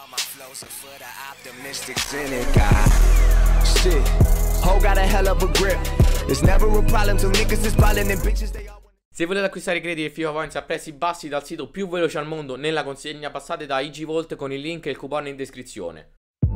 Se volete acquistare i crediti FIFA Points a prezzi bassi dal sito più veloce al mondo nella consegna, passate da IGVolt con il link e il coupon in descrizione.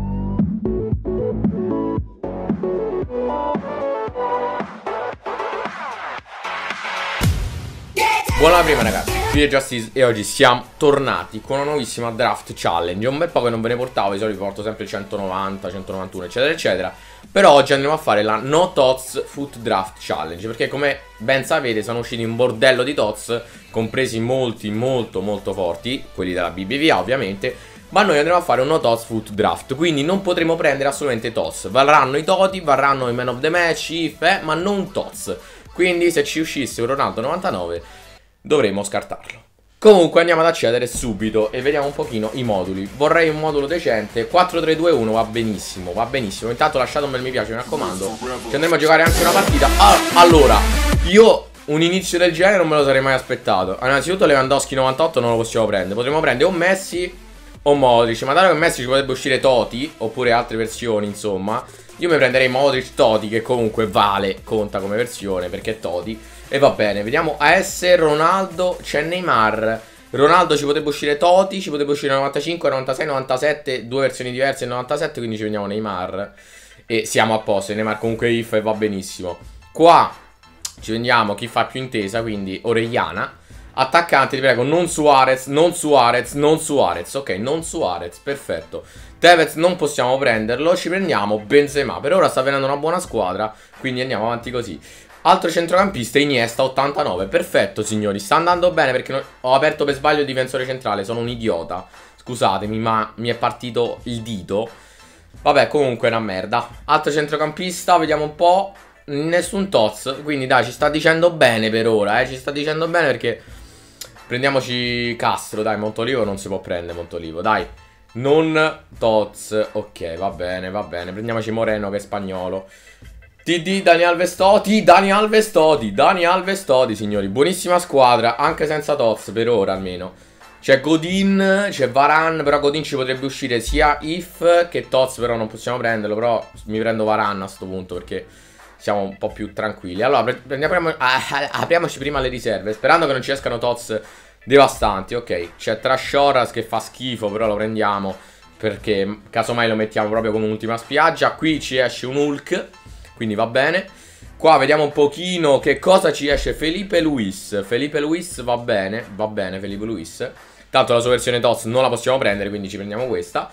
Buona prima ragazzi, qui è Justice e oggi siamo tornati con una nuovissima Draft Challenge. È un bel po' che non ve ne portavo, di solito vi porto sempre il 190, 191 eccetera eccetera. Però oggi andremo a fare la No Tots Foot Draft Challenge, perché come ben sapete sono usciti un bordello di Tots, compresi molti molto forti, quelli della BBVA ovviamente. Ma noi andremo a fare un No Tots Foot Draft, quindi non potremo prendere assolutamente Tots. Varranno i Toti, varranno i Man of the Match, if, ma non Tots. Quindi se ci uscisse un Ronaldo 99 dovremo scartarlo. Comunque andiamo ad accedere subito e vediamo un pochino i moduli. Vorrei un modulo decente. 4-3-2-1 va benissimo, va benissimo. Intanto lasciate un bel mi piace, mi raccomando, che andremo a giocare anche una partita. Allora, io un inizio del genere non me lo sarei mai aspettato. Innanzitutto Lewandowski 98 non lo possiamo prendere. Potremmo prendere o Messi o Modric. Ma dato che Messi ci potrebbe uscire Toti, oppure altre versioni insomma, io mi prenderei Modric Toti, che comunque vale, conta come versione perché è Toti. E va bene, vediamo AS, Ronaldo, c'è Neymar. Ronaldo ci potrebbe uscire Toti, ci potrebbe uscire 95, 96, 97, due versioni diverse, 97, quindi ci prendiamo Neymar. E siamo a posto, Neymar comunque if e va benissimo. Qua ci prendiamo chi fa più intesa, quindi Orellana. Attaccante, ti prego, non Suarez, non Suarez, non Suarez. Ok, non Suarez, perfetto. Tevez non possiamo prenderlo, ci prendiamo Benzema. Per ora sta venendo una buona squadra, quindi andiamo avanti così. Altro centrocampista, Iniesta 89. Perfetto signori, sta andando bene perché ho aperto per sbaglio il difensore centrale. Sono un idiota, scusatemi ma mi è partito il dito. Vabbè comunque è una merda. Altro centrocampista, vediamo un po'. Nessun Tots, quindi dai ci sta dicendo bene per ora, ci sta dicendo bene perché prendiamoci Castro, dai. Montolivo non si può prendere, Montolivo, dai. Non Tots, ok, va bene, prendiamoci Moreno che è spagnolo. TD, Dani Alves Toti, Dani Alves Toti, Dani Alves Toti, signori. Buonissima squadra, anche senza Tots, per ora almeno. C'è Godin, c'è Varane, però Godin ci potrebbe uscire sia if che Tots, però non possiamo prenderlo. Però mi prendo Varane a sto punto perché siamo un po' più tranquilli. Allora, apriamoci prima le riserve, sperando che non ci escano Tots devastanti. Ok, c'è Trashoras che fa schifo, però lo prendiamo perché casomai lo mettiamo proprio come ultima spiaggia. Qui ci esce un Hulk, quindi va bene. Qua vediamo un pochino che cosa ci esce. Felipe Luis. Felipe Luis va bene Felipe Luis. Tanto la sua versione TOTS non la possiamo prendere, quindi ci prendiamo questa.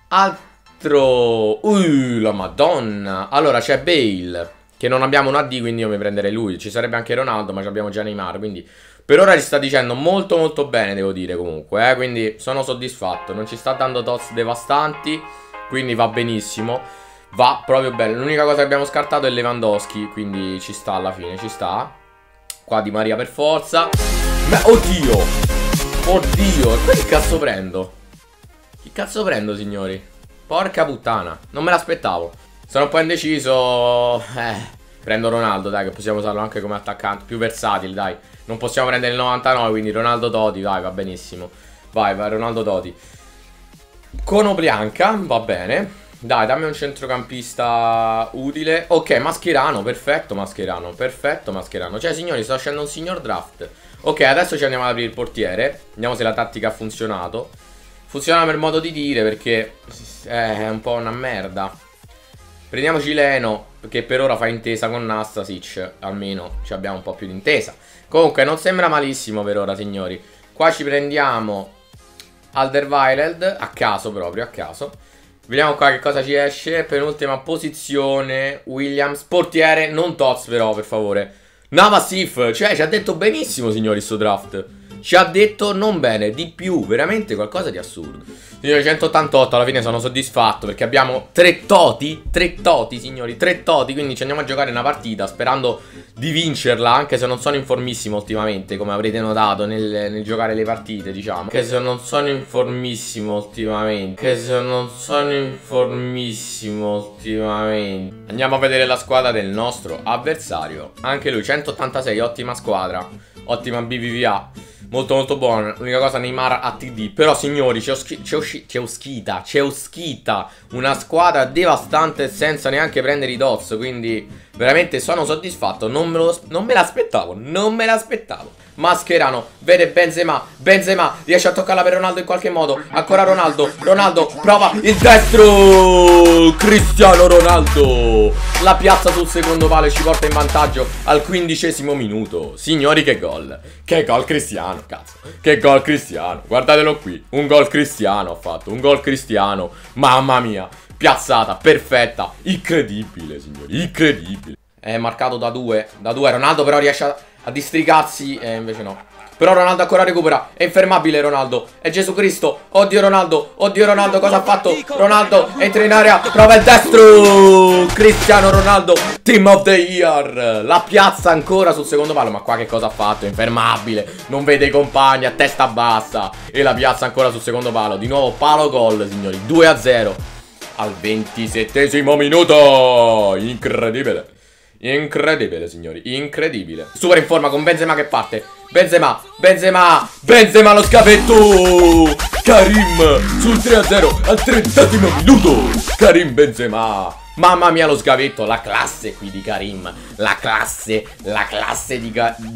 Altro... la madonna. Allora c'è Bale, che non abbiamo un AD, quindi io mi prenderei lui. Ci sarebbe anche Ronaldo, ma abbiamo già Neymar, quindi per ora ci sta dicendo molto bene, devo dire comunque, quindi sono soddisfatto. Non ci sta dando TOTS devastanti, quindi va benissimo. Va proprio bene. L'unica cosa che abbiamo scartato è Lewandowski, quindi ci sta alla fine, ci sta. Qua Di Maria per forza. Ma oddio, oddio, e poi che cazzo prendo? Che cazzo prendo signori? Porca puttana, non me l'aspettavo. Sono un po' indeciso. Prendo Ronaldo, dai, che possiamo usarlo anche come attaccante, più versatile, dai. Non possiamo prendere il 99, quindi Ronaldo Toti, vai, va benissimo. Vai, Ronaldo Toti. Conoplianca, va bene. Dai, dammi un centrocampista utile. Ok, Mascherano, perfetto Mascherano. Perfetto Mascherano. Cioè signori, sto facendo un signor draft. Ok, adesso ci andiamo ad aprire il portiere. Vediamo se la tattica ha funzionato. Funziona per modo di dire, perché è un po' una merda. Prendiamoci Leno, che per ora fa intesa con Nastasic. Almeno ci abbiamo un po' più di intesa. Comunque non sembra malissimo per ora signori. Qua ci prendiamo Alderweireld, a caso proprio, a caso. Vediamo qua che cosa ci esce. Penultima posizione, Williams, portiere, non TOTS però, per favore. Navasif, cioè ci ha detto benissimo signori sto draft. Ci ha detto non bene, di più, veramente qualcosa di assurdo. Signori, 188, alla fine sono soddisfatto perché abbiamo 3 Toti, signori, 3 Toti, quindi ci andiamo a giocare una partita sperando di vincerla, anche se non sono informissimo ultimamente, come avrete notato nel giocare le partite, diciamo. Anche se non sono informissimo ultimamente, Andiamo a vedere la squadra del nostro avversario. Anche lui, 186, ottima squadra, ottima BBVA. molto molto buono. L'unica cosa, Neymar a TD. Però signori, c'è uscita una squadra devastante senza neanche prendere i dots. Quindi veramente sono soddisfatto. Non me l'aspettavo. Mascherano, vede Benzema riesce a toccarla per Ronaldo in qualche modo. Ancora Ronaldo prova il destro. Cristiano Ronaldo la piazza sul secondo palo e ci porta in vantaggio al 15° minuto. Signori, che gol Cristiano, cazzo. Che gol Cristiano, guardatelo qui. Un gol Cristiano ha fatto, un gol Cristiano. Mamma mia, piazzata perfetta, incredibile signori, incredibile. È marcato da due Ronaldo però riesce a districarsi, invece no. Però Ronaldo ancora recupera, è infermabile Ronaldo, è Gesù Cristo. Oddio Ronaldo, cosa ha fatto? Ronaldo entra in area, prova il destro. Cristiano Ronaldo, Team of the Year. La piazza ancora sul secondo palo, ma qua che cosa ha fatto? È infermabile, non vede i compagni, a testa bassa. E la piazza ancora sul secondo palo, di nuovo palo gol signori, 2-0 al 27° minuto. Incredibile. Incredibile signori, incredibile. Super in forma con Benzema che parte. Benzema lo scavetto. Karim sul 3-0 al 30° minuto. Karim Benzema. Mamma mia lo sgavetto, la classe qui di Karim. La classe di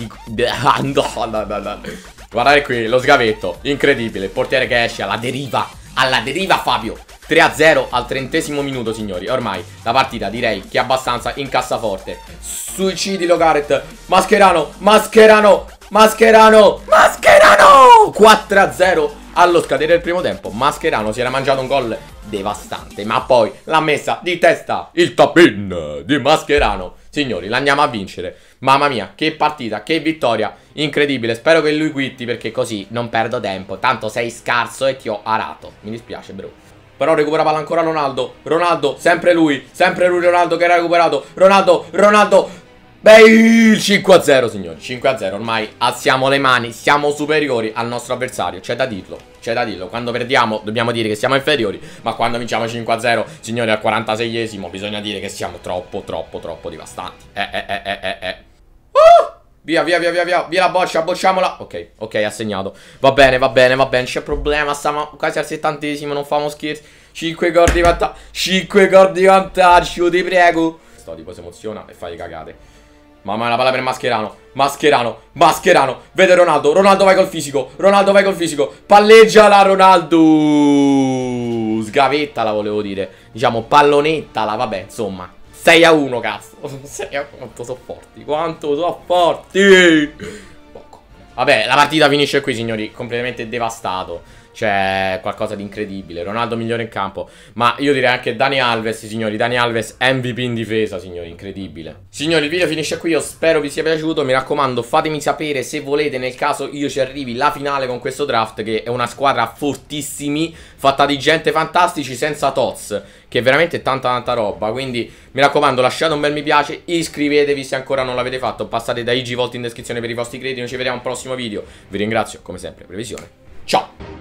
Guardate qui, lo sgavetto, incredibile. Il portiere che esce alla deriva Fabio. 3-0 al 30° minuto signori. Ormai la partita direi che è abbastanza in cassaforte. Suicidi Logaret. Mascherano 4-0 allo scadere del primo tempo. Mascherano si era mangiato un gol devastante, ma poi l'ha messa di testa. Il tap-in di Mascherano. Signori, l'andiamo a vincere. Mamma mia, che partita, che vittoria. Incredibile, spero che lui quitti perché così non perdo tempo. Tanto sei scarso e ti ho arato. Mi dispiace bro. Però recupera palla ancora Ronaldo, sempre lui Ronaldo che era recuperato. Ronaldo. Beh, 5-0 signori, 5-0. Ormai alziamo le mani, siamo superiori al nostro avversario. C'è da dirlo. Quando perdiamo dobbiamo dire che siamo inferiori, ma quando vinciamo 5-0, signori, al 46esimo bisogna dire che siamo troppo devastanti. Via la boccia, bocciamola. Ok, ha segnato. Va bene, non c'è problema. Stiamo quasi al 70esimo, non famo scherzi. 5 gol di vantaggio, ti prego. Sto tipo si emoziona e fai cagate. Mamma, la palla per Mascherano. Vede Ronaldo vai col fisico. Palleggiala Ronaldo. Sgavettala volevo dire. Diciamo pallonettala, vabbè, insomma. 6-1, cazzo. 6-1, quanto sono forti. Vabbè, la partita finisce qui, signori. Completamente devastato. C'è qualcosa di incredibile. Ronaldo migliore in campo. Ma io direi anche Dani Alves, signori. Dani Alves MVP in difesa, signori. Incredibile. Signori, il video finisce qui. Io spero vi sia piaciuto. Mi raccomando, fatemi sapere se volete, nel caso io ci arrivi, la finale con questo draft, che è una squadra fortissimi, fatta di gente fantastici, senza tots, che è veramente tanta roba. Quindi mi raccomando, lasciate un bel mi piace, iscrivetevi se ancora non l'avete fatto, passate da IG Vault in descrizione per i vostri crediti. Noi ci vediamo al prossimo video. Vi ringrazio come sempre per la visione. Ciao.